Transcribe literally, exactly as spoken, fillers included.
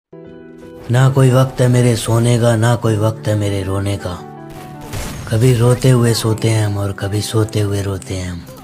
ना कोई वक्त है मेरे सोने का, ना कोई वक्त है मेरे रोने का। कभी रोते हुए सोते हैं हम और कभी सोते हुए रोते हैं हम।